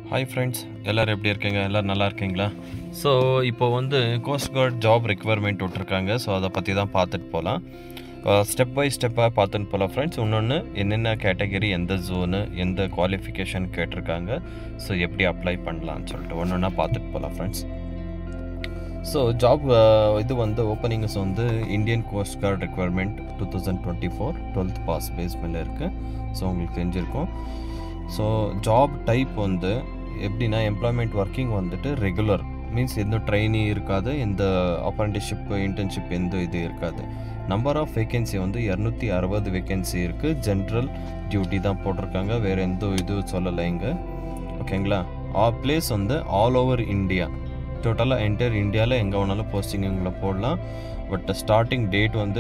Hi friends, எல்லாரும் எப்படி இருக்கீங்க? எல்லாரும் நல்லா இருக்கீங்களா? ஸோ இப்போ வந்து கோஸ்ட் கார்ட் ஜாப் ரெக்வயர்மெண்ட் விட்ருக்காங்க. ஸோ அதை பற்றி தான் பார்த்துட்டு போகலாம். ஸ்டெப் பை ஸ்டெப்பாக பார்த்துட்டு போகலாம் ஃப்ரெண்ட்ஸ். இன்னொன்று என்னென்ன கேட்டகரி, எந்த ஜோனு, எந்த குவாலிஃபிகேஷன் கேட்டிருக்காங்க, ஸோ எப்படி அப்ளை பண்ணலான்னு சொல்லிட்டு ஒன்று ஒன்றா பார்த்துட்டு போகலாம் ஃப்ரெண்ட்ஸ். ஸோ ஜாப் இது வந்து ஓப்பனிங்ஸ் வந்து Indian coast guard requirement 2024 12th pass base மேலே இருக்குது. ஸோ உங்களுக்கு தெரிஞ்சிருக்கும். ஸோ ஜாப் டைப் வந்து எப்படின்னா எம்ப்ளாய்மெண்ட் ஒர்க்கிங் வந்துட்டு ரெகுலர் மீன்ஸ் எந்த ட்ரைனி இருக்காது, எந்த அப்ரெண்டிஸ்ஷிப் இன்டர்ன்ஷிப் எந்த இது இருக்காது. நம்பர் ஆஃப் வேக்கன்சி வந்து 260 வேக்கன்சி இருக்குது. ஜென்ரல் டியூட்டி தான் போட்டிருக்காங்க, வேறு எந்த இது சொல்லலை இங்கே. ஓகேங்களா? பிளேஸ் வந்து ஆல் ஓவர் இந்தியா, டோட்டலாக என்டையர் இந்தியாவில் எங்கே வேணாலும் போஸ்டிங்குங்களை போடலாம். பட் ஸ்டார்டிங் டேட் வந்து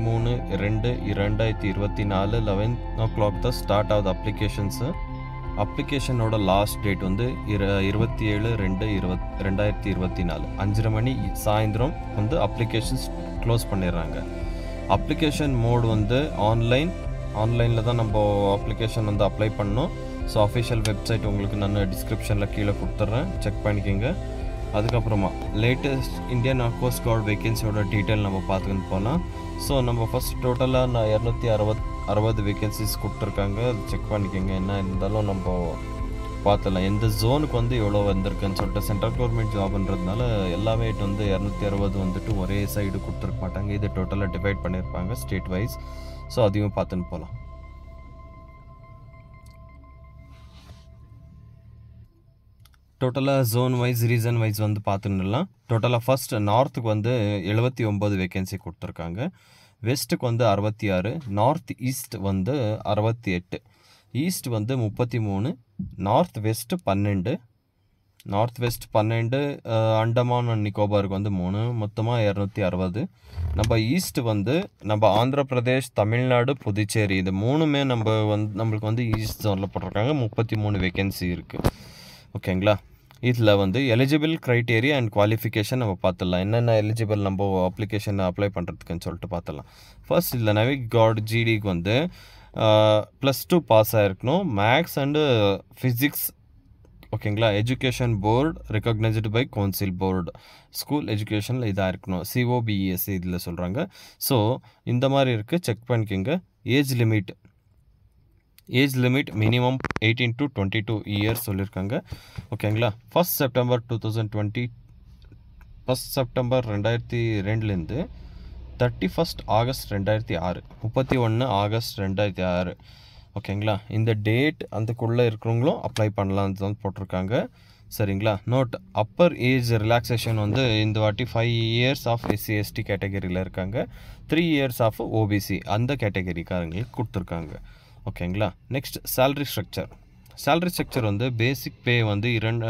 13/2/2024 11 o'clock தான் ஸ்டார்ட் ஆகுது அப்ளிகேஷன்ஸு. அப்ளிகேஷனோட லாஸ்ட் டேட் வந்து 27/2/2024 5:30 மணி சாயந்தரம் வந்து அப்ளிகேஷன்ஸ் க்ளோஸ் பண்ணிடுறாங்க. அப்ளிகேஷன் மோட் வந்து ஆன்லைனில் தான் நம்ம அப்ளிகேஷன் வந்து அப்ளை பண்ணோம். ஸோ அஃபிஷியல் வெப்சைட் உங்களுக்கு நான் டிஸ்கிரிப்ஷனில் கீழே கொடுத்துட்றேன், செக் பண்ணிக்கோங்க. அதுக்கப்புறமா லேட்டஸ்ட் இந்தியன் கோஸ்ட் கார்டு வேக்கன்சியோட டீட்டெயில் நம்ம பார்த்துக்கிட்டு போகலாம். ஸோ நம்ம ஃபஸ்ட் டோட்டலாக 260 வேக்கன்சிஸ் கொடுத்துருக்காங்க, அது செக் பண்ணிக்கோங்க. என்ன இருந்தாலும் நம்ம பார்த்துடலாம் எந்த ஜோனுக்கு வந்து எவ்வளோ வந்திருக்குன்னு சொல்லிட்டு. சென்ட்ரல் கவர்மெண்ட் ஜாப்ன்றதுனால எல்லாமே வந்து 260 வந்துட்டு ஒரே சைடு கொடுத்துருக்க மாட்டாங்க, இது டோட்டலாக டிவைட் பண்ணியிருப்பாங்க ஸ்டேட் வைஸ். ஸோ அதையும் பார்த்துன்னு போகலாம். டோட்டலாக ஜோன் வைஸ் ரீசன் வைஸ் வந்து பார்த்துடலாம். டோட்டலாக ஃபஸ்ட் நார்த்துக்கு வந்து 79 வேக்கன்சி கொடுத்துருக்காங்க, வெஸ்ட்டுக்கு வந்து 66, நார்த் ஈஸ்ட் வந்து 68, ஈஸ்ட் வந்து 33, நார்த் வெஸ்ட்டு 12, அண்டமான் அண்ட் நிக்கோபாருக்கு வந்து 3, மொத்தமாக 260. நம்ம ஈஸ்ட் வந்து நம்ம ஆந்திர பிரதேஷ், தமிழ்நாடு, புதுச்சேரி இது மூணுமே நம்மளுக்கு வந்து ஈஸ்ட் ஜோனில் போட்டிருக்காங்க. 33 வேக்கன்சி இருக்குது. ஓகேங்களா? இதில் வந்து எலிஜிபிள் க்ரைட்டேரியா அண்ட் குவாலிஃபிகேஷன் நம்ம பார்த்துடலாம். என்னென்ன எலிஜிபிள் நம்ம அப்ளிகேஷன் அப்ளை பண்ணுறதுக்குன்னு சொல்லிட்டு பார்த்துடலாம். ஃபர்ஸ்ட் இதில் நவிக் கார்டு ஜிடிக்கு வந்து +2 பாஸ் ஆகிருக்கணும், மேக்ஸ் அண்டு ஃபிசிக்ஸ். ஓகேங்களா? Education board recognised by council board, school எஜுகேஷனில் இதாக இருக்கணும், COBES இதில் சொல்கிறாங்க. ஸோ இந்த மாதிரி இருக்குது, செக் பண்ணிக்கோங்க. Age limit minimum 18 to 22 years சொல்லியிருக்காங்க. ஓகேங்களா? 1st September 2002 31st August 2006, 31 August 2006. ஓகேங்களா? இந்த டேட் அதுக்குள்ளே இருக்கிறவங்களும் அப்ளை பண்ணலான்னு தான் போட்டிருக்காங்க. சரிங்களா? நோட், அப்பர் ஏஜ் ரிலாக்ஸேஷன் வந்து இந்த வாட்டி 5 years ஆஃப் SC/ST கேட்டகரியில் இருக்காங்க, 3 years ஆஃப் OBC அந்த கேட்டகரிக்காரங்களுக்கு கொடுத்துருக்காங்க. ஓகேங்களா? நெக்ஸ்ட் சேலரி ஸ்ட்ரக்சர் வந்து பேசிக் பே வந்து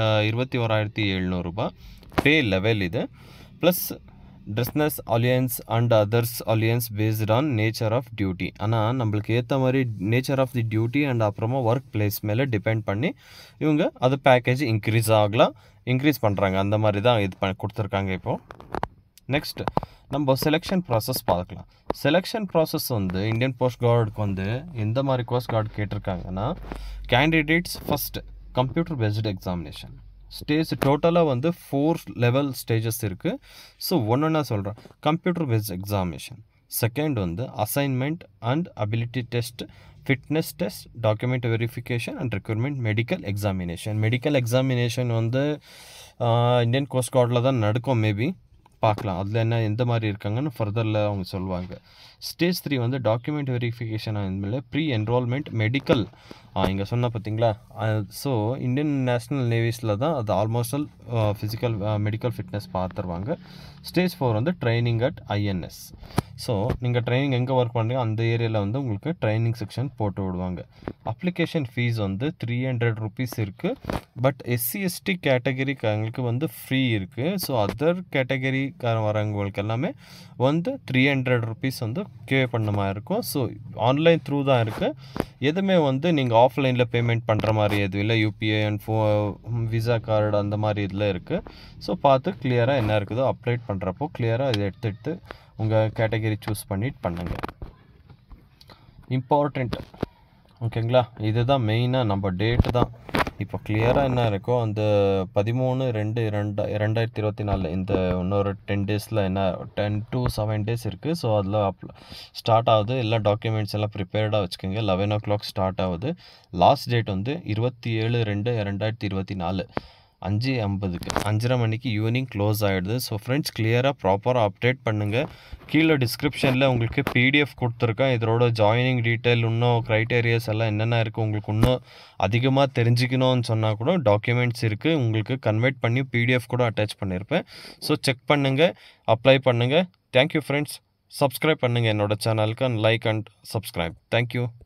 21,700 ரூபாய் பே லெவல் இது, plus dearness allowance and others allowance based on nature of duty. ஆனால் நம்மளுக்கு ஏற்ற மாதிரி nature of the duty and அப்புறமா ஒர்க் பிளேஸ் மேலே டிபெண்ட் பண்ணி இவங்க அது பேக்கேஜ் இன்க்ரீஸ் பண்ணுறாங்க. அந்த மாதிரி தான் இது கொடுத்துருக்காங்க இப்போது. நெக்ஸ்ட் நம்ம செலெக்ஷன் ப்ராசஸ் பார்க்கலாம். செலெக்ஷன் ப்ராசஸ் வந்து இந்தியன் கோஸ்ட் கார்டுக்கு வந்து எந்த மாதிரி கோஸ்ட் கார்டு கேட்டிருக்காங்கன்னா, candidates first computer based examination stage, டோட்டலாக வந்து 4 லெவல் ஸ்டேஜஸ் இருக்குது. ஸோ ஒன்று சொல்கிறேன், கம்ப்யூட்டர் பேஸ்ட் எக்ஸாமினேஷன். செகண்ட் வந்து assignment and ability test, fitness test, document verification and recruitment, medical examination வந்து இந்தியன் கோஸ்ட் கார்டில் தான் நடக்கும், மேபி பார்க்கலாம் அதில் என்ன எந்த மாதிரி இருக்காங்கன்னு ஃபர்தரில் அவங்க சொல்லுவாங்க. ஸ்டேஜ் 3 வந்து டாக்குமெண்ட் வெரிஃபிகேஷன் மேலே ப்ரீ என்ரோல்மெண்ட் மெடிக்கல், இங்கே சொன்ன பார்த்தீங்களா. ஸோ இந்தியன் நேஷ்னல் நேவிஸில் தான் அது ஆல்மோஸ்ட் ஃபிசிக்கல் மெடிக்கல் ஃபிட்னஸ் பார்த்துருவாங்க. ஸ்டேஜ் 4 வந்து ட்ரைனிங் அட் INS. ஸோ நீங்கள் ட்ரைனிங் எங்கே ஒர்க் பண்ணுறீங்க அந்த ஏரியாவில் வந்து உங்களுக்கு ட்ரைனிங் செக்ஷன் போட்டு விடுவாங்க. அப்ளிகேஷன் ஃபீஸ் வந்து 300 rupees இருக்குது. பட் SC/ST கேட்டகரிக்காரங்களுக்கு வந்து ஃப்ரீ இருக்குது. ஸோ அதர் கேட்டகரிக்கார வரவங்களுக்கு எல்லாமே வந்து 300 rupees வந்து பே பண்ண மாதிரி இருக்கும். ஸோ ஆன்லைன் த்ரூ தான் இருக்குது. எதுவுமே வந்து நீங்கள் ஆஃப்லைனில் பேமெண்ட் பண்ணுற மாதிரி எதுவும் இல்லை. UPI அண்ட் விசா கார்டு அந்த மாதிரி இதில் இருக்குது. ஸோ பார்த்து கிளியராக என்ன இருக்குதோ அப்ளை பண்ணுறப்போ கிளியராக இதை எடுத்துகிட்டு உங்கள் கேட்டகரி சூஸ் பண்ணிட்டு பண்ணுங்கள். இம்பார்ட்டண்ட். ஓகேங்களா? இதுதான் மெயினாக நம்ம டேட்டு தான் இப்போ கிளியராக என்ன இருக்கோ அந்த 13/2/2024 இந்த இன்னொரு 10 டேஸில் என்ன 10 to 7 டேஸ் இருக்குது. ஸோ அதில் ஸ்டார்ட் ஆகுது. எல்லா டாக்குமெண்ட்ஸ் எல்லாம் ப்ரிப்பேர்டாக வச்சுக்கோங்க. 11 o'clock ஸ்டார்ட் ஆகுது. லாஸ்ட் டேட் வந்து 27/2/2024 5:50க்கு 5:30 மணிக்கு ஈவினிங் க்ளோஸ் ஆகிடுது. ஸோ ஃப்ரெண்ட்ஸ் கிளியராக ப்ராப்பராக அப்டேட் பண்ணுங்கள். கீழே டிஸ்கிரிப்ஷனில் உங்களுக்கு பிடிஎஃப் கொடுத்துருக்கேன். இதோட ஜாயினிங் டீட்டெயில் இன்னும் க்ரைட்டேரியாஸ் எல்லாம் என்னென்ன இருக்குது உங்களுக்கு இன்னும் அதிகமாக தெரிஞ்சுக்கணும்னு சொன்னால் கூட டாக்குமெண்ட்ஸ் இருக்குது. உங்களுக்கு கன்வெர்ட் பண்ணி பிடிஎஃப் கூட அட்டாச் பண்ணியிருப்பேன். ஸோ செக் பண்ணுங்கள், அப்ளை பண்ணுங்கள். Thank you friends. சப்ஸ்கிரைப் பண்ணுங்கள் என்னோட சேனலுக்கு. Like and subscribe. தேங்க்யூ.